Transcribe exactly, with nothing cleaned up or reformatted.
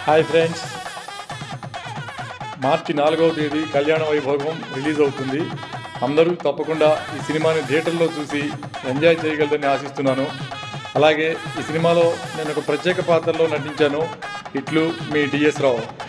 Hi friends, మార్చి నాలుగవ తేదీ కళ్యాణ వైభోగం రిలీజ్ అవుతుంది. అందరూ తప్పకుండా ఈ సినిమాని థియేటర్లో చూసి ఎంజాయ్ చేయగలరని ఆశిస్తున్నాను. అలాగే ఈ సినిమాలో నేను ఒక ప్రత్యేక పాత్రలో నటించాను. ఇట్లు మీ డిఎస్ రావు.